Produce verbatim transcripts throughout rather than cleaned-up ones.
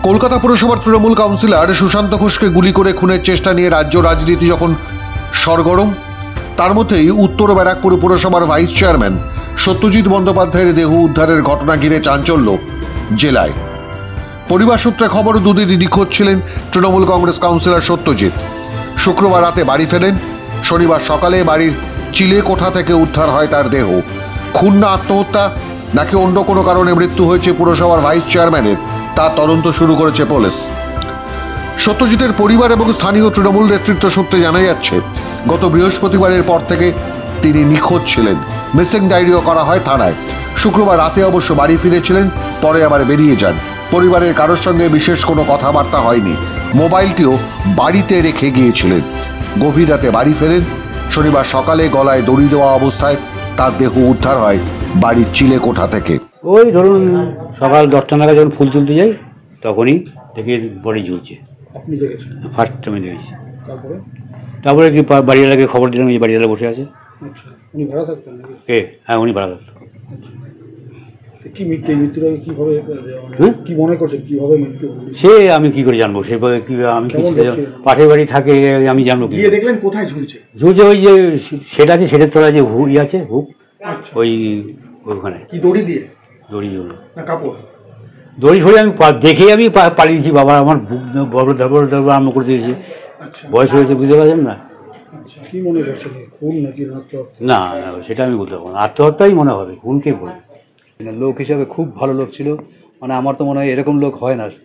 কলকাতা পুরসভার তৃণমূল কাউন্সিলর সুশান্ত ঘোষকে গুলি করে খুনের চেষ্টা নিয়ে রাজ্য রাজনীতি যখন সরগরম, তার মধ্যেই উত্তর ব্যারাকপুর পুরসভার ভাইস চেয়ারম্যান সত্যজিৎ বন্দ্যোপাধ্যায়ের দেহ উদ্ধারের ঘটনা ঘিরে চাঞ্চল্য জেলায়। পরিবার সূত্রে খবর, দুদিন নিখোঁজ ছিলেন তৃণমূল কংগ্রেস কাউন্সিলর সত্যজিৎ। শুক্রবার রাতে বাড়ি ফেরেন। শনিবার সকালে বাড়ির চিলে কোঠা থেকে উদ্ধার হয় তার দেহ। খুন না আত্মহত্যা নাকি অন্য কোনো কারণে মৃত্যু হয়েছে পুরসভার ভাইস চেয়ারম্যানের, তা তদন্ত শুরু করেছে পুলিশ। সত্যজিতের পরিবার এবং স্থানীয় তৃণমূল নেতৃত্ব সূত্রে জানা যাচ্ছে, গত বৃহস্পতিবারের পর থেকে তিনি নিখোঁজ ছিলেন। মিসিং ডায়েরিও করা হয় থানায়। শুক্রবার রাতে অবশ্য বাড়ি ফিরেছিলেন, পরে আবার বেরিয়ে যান। পরিবারের কারোর সঙ্গে বিশেষ কোনো কথাবার্তা হয়নি। মোবাইলটিও বাড়িতে রেখে গিয়েছিলেন। গভীর রাতে বাড়ি ফেরেন। শনিবার সকালে গলায় দড়ি দেওয়া অবস্থায় তার দেহ উদ্ধার হয় বাড়ির চিলে কোঠা থেকে। ওই ধরুন সকাল দশটা নাগাদ যখন ফুল তুলতে যাই তখনই দেখি বডি ঝুলছে। আপনি দেখেছেন? ফার্স্ট টাইমে দেখেছি। তারপরে তারপরে কি বাড়িওয়ালাকে খবর দিলাম, এই বাড়িওয়ালা বসে আছে। আচ্ছা, উনি ভাড়া থাকতেন নাকি? এ হ্যাঁ, উনি ভাড়া থাকতেন। কি মৃত্যু মৃত্যুর আগে কীভাবে কি মনে করছেন, কীভাবে মৃত্যু? সে আমি কি করে জানবো? সেভাবে কি আমি পাশের বাড়ি থাকে, আমি জানবো কি? দেখলেন কোথায় ঝুলছে? ঝুলছে ওই যে সেটা আছে, সেটার তোলা যে হুই আছে, হুক, ওই ওখানে। কি দড়ি দিয়ে? দড়ি ঝুল না কাপড়? দড়ি ধরে আমি দেখেই আমি পালিয়েছি। বাবা আমার বুক বড় ধবর ধবর আরম্ভ করে দিয়েছি। বয়স হয়েছে, বুঝতে পারছেন না? কি মনে করছেন, খুন নাকি আত্মহত্যা? না না, সেটা আমি বলতে পারবো না। আত্মহত্যাই মনে হবে, খুন কে বলবে? লোক হিসাবে খুব ভালো লোক ছিল। মানে আমার তো মনে হয় এরকম লোক হয় না,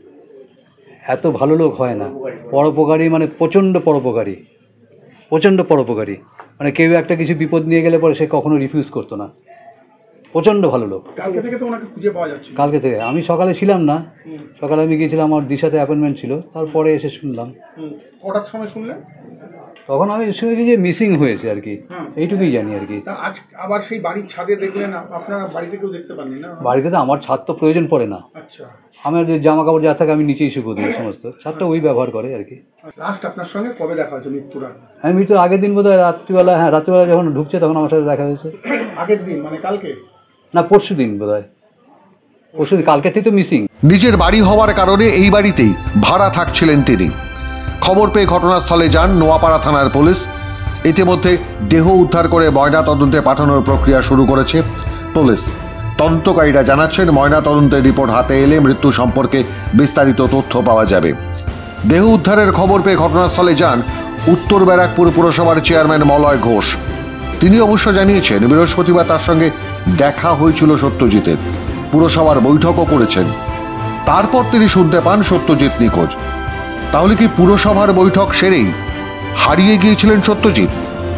এত ভালো লোক হয় না। পরোপকারী, মানে প্রচণ্ড পরোপকারী, প্রচণ্ড পরোপকারী। মানে কেউ একটা কিছু বিপদ নিয়ে গেলে পরে সে কখনো রিফিউজ করতো না। প্রচণ্ড ভালো লোক। কালকে থেকে তো ওনাকে খুঁজে পাওয়া যাচ্ছে। কালকে থেকে আমি সকালে ছিলাম না, সকালে আমি গিয়েছিলাম, আমার দিশাতে অ্যাপয়েন্টমেন্ট ছিল। তারপরে এসে শুনলাম। কটার সময় শুনলেন? তখন আমি শুনেছি যে মিসিং হয়েছে আর কি, এইটুকুই জানি আর কি। আজ আবার সেই বাড়ির ছাদে দেখলেন, আপনারা বাড়িতে কেউ দেখতে পাননি না? বাড়িতে তো আমার ছাদ তো প্রয়োজন পড়ে না। আচ্ছা, আমার যে জামা কাপড় যা থাকে আমি নিচেই শুকো দিই সমস্ত। ছাদটা ওই ব্যবহার করে আর কি। লাস্ট আপনার সঙ্গে কবে দেখা হয়েছে মৃত্যুর আগে? আমি মৃত্যুর আগের দিন বোধহয় রাত্রিবেলা, হ্যাঁ রাত্রিবেলা যখন ঢুকছে তখন আমার সাথে দেখা হয়েছে। আগের দিন মানে কালকে? না, পরশু দিন বোধহয়, পরশু দিন। কালকে থেকে তো মিসিং। নিজের বাড়ি হওয়ার কারণে এই বাড়িতেই ভাড়া থাকছিলেন তিনি। খবর পেয়ে ঘটনাস্থলে যান নোয়াপাড়া থানার পুলিশ। ইতিমধ্যে দেহ উদ্ধার করে ময়না তদন্তে পাঠানোর প্রক্রিয়া শুরু করেছে পুলিশ। তদন্তকারীরা জানাচ্ছেন, ময়না তদন্তের রিপোর্ট হাতে এলে মৃত্যু সম্পর্কে বিস্তারিত তথ্য পাওয়া যাবে। দেহ উদ্ধারের খবর পেয়ে ঘটনাস্থলে যান উত্তর ব্যারাকপুর পুরসভার চেয়ারম্যান মলয় ঘোষ। তিনি অবশ্য জানিয়েছেন, বৃহস্পতিবার তার সঙ্গে দেখা হয়েছিল সত্যজিতের। পুরসভার বৈঠকও করেছেন। তারপর তিনি শুনতে পান সত্যজিৎ নিখোঁজ। তাহলে কি পুরসভার বৈঠক সেরেই হারিয়ে গিয়েছিলেন সত্যজিৎ,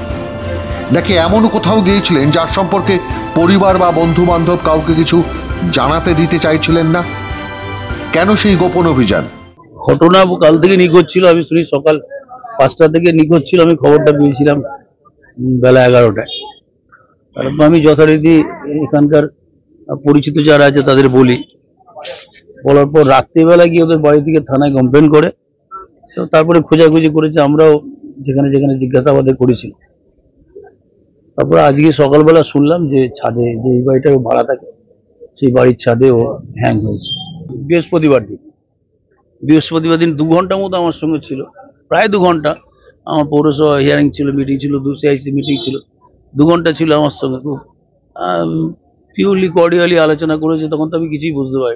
নাকি এমন কোথাও গিয়েছিলেন যার সম্পর্কে পরিবার বা বন্ধু বান্ধব কাউকে কিছু জানাতে দিতে চাইছিলেন না? কেন সেই গোপন অভিযান? ঘটনা কাল থেকে নিখোঁজ ছিল, আমি শুনি সকাল পাঁচটা থেকে নিখোঁজ ছিল। আমি খবরটা পেয়েছিলাম বেলা এগারোটায়। তারপর আমি যথারীতি এখানকার পরিচিত যারা আছে তাদের বলি। বলার পর রাত্রিবেলা গিয়ে ওদের বাড়ি থেকে থানায় কমপ্লেন করে। তো তারপরে খোঁজাখুঁজি করেছে, আমরাও যেখানে যেখানে জিজ্ঞাসাবাদে করেছি। তারপরে আজকে সকালবেলা শুনলাম যে ছাদে, যে এই বাড়িটা ভাড়া থাকে সেই বাড়ির ছাদে ও হ্যাং হয়েছে। বৃহস্পতিবার দিন বৃহস্পতিবার দিন দু ঘন্টা মতো আমার সঙ্গে ছিল, প্রায় দু ঘন্টা। আমার পৌরসভা হিয়ারিং ছিল, মিটিং ছিল, দু সিআইসি মিটিং ছিল, দু ঘন্টা ছিল আমার সঙ্গে। খুব পিওরলি কর্ডিয়ালি আলোচনা করেছে। তখন তো আমি কিছুই বুঝতে পারি।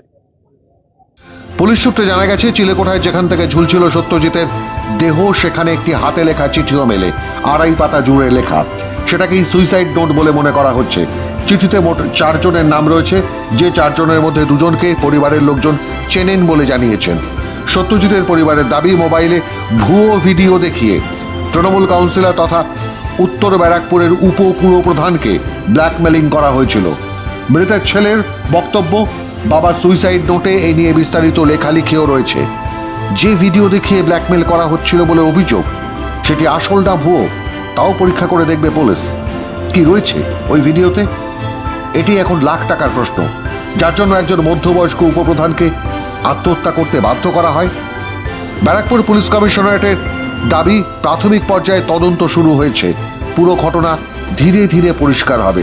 পুলিশ সূত্রে জানা গেছে, চিলেকোঠায় যেখান থেকে ঝুলছিল সত্যজিতের দেহ, সেখানে একটি হাতে লেখা চিঠিও মেলে, আড়াই পাতা জুড়ে লেখা। সেটাকেই সুইসাইড নোট বলে মনে করা হচ্ছে। চিঠিতে মোট চারজনের নাম রয়েছে, যে চারজনের মধ্যে দুজনকে পরিবারের লোকজন চেনেন বলে জানিয়েছেন। সত্যজিতের পরিবারের দাবি, মোবাইলে ভুয়ো ভিডিও দেখিয়ে তৃণমূল কাউন্সিলর তথা উত্তর ব্যারাকপুরের উপ পুরপ্রধানকে ব্ল্যাকমেলিং করা হয়েছিল। মৃতের ছেলের বক্তব্য, বাবার সুইসাইড নোটে এই নিয়ে বিস্তারিত লেখালেখিও রয়েছে। যে ভিডিও দেখিয়ে ব্ল্যাকমেল করা হচ্ছিল বলে অভিযোগ, সেটি আসল না ভুয়ো তাও পরীক্ষা করে দেখবে পুলিশ। কি রয়েছে ওই ভিডিওতে, এটি এখন লাখ টাকার প্রশ্ন, যার জন্য একজন মধ্যবয়স্ক উপপ্রধানকে আত্মহত্যা করতে বাধ্য করা হয়। ব্যারাকপুর পুলিশ কমিশনারেটের দাবি, প্রাথমিক পর্যায়ে তদন্ত শুরু হয়েছে। পুরো ঘটনা ধীরে ধীরে পরিষ্কার হবে।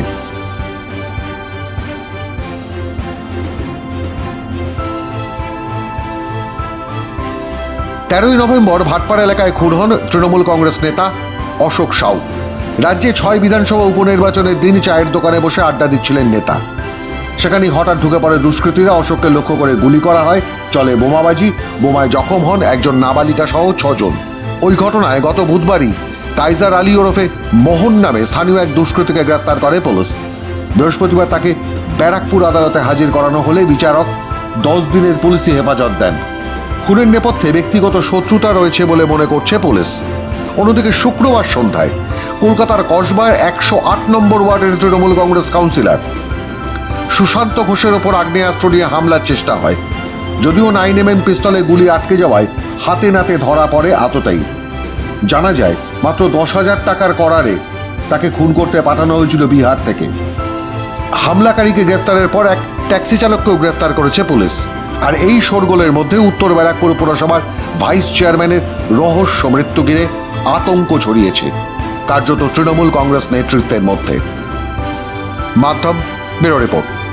তেরোই নভেম্বর ভাটপাড়া এলাকায় খুন হন তৃণমূল কংগ্রেস নেতা অশোক সাউ। রাজ্যে ছয় বিধানসভা উপনির্বাচনের দিন চায়ের দোকানে বসে আড্ডা দিচ্ছিলেন নেতা। সেখানে হঠাৎ ঢুকে পড়ে দুষ্কৃতীরা, অশোককে লক্ষ্য করে গুলি করা হয়, চলে বোমাবাজি, বোমায় জখম হন একজন নাবালিকা সহ ছজন। ওই ঘটনায় গত বুধবারই কাইজার আলী ওরফে মোহন নামে স্থানীয় এক দুষ্কৃতীকে গ্রেফতার করে পুলিশ। বৃহস্পতিবার তাকে ব্যারাকপুর আদালতে হাজির করানো হলে বিচারক দশ দিনের পুলিশি হেফাজত দেন। খুনের নেপথ্যে ব্যক্তিগত শত্রুতা রয়েছে বলে মনে করছে পুলিশ। অন্যদিকে শুক্রবার সন্ধ্যায় কলকাতার কসবায় একশো আট নম্বর ওয়ার্ডের তৃণমূল কংগ্রেস কাউন্সিলর সুশান্ত ঘোষের ওপর আগ্নেয়াস্ত্র নিয়ে হামলার চেষ্টা হয়। যদিও নাইন এম এম পিস্তলে গুলি আটকে যাওয়ায় হাতে নাতে ধরা পড়ে আততায়ী। জানা যায় মাত্র দশ হাজার টাকার করারে তাকে খুন করতে পাঠানো হয়েছিল বিহার থেকে। হামলাকারীকে গ্রেফতারের পর এক ট্যাক্সি চালককেও গ্রেফতার করেছে পুলিশ। আর এই শোরগোলের মধ্যে উত্তর ব্যারাকপুর পুরসভার ভাইস চেয়ারম্যানের রহস্য মৃত্যু ঘিরে আতঙ্ক ছড়িয়েছে কার্যত তৃণমূল কংগ্রেস নেতৃত্বের মধ্যে। মাধ্যম ব্যুরো রিপোর্ট।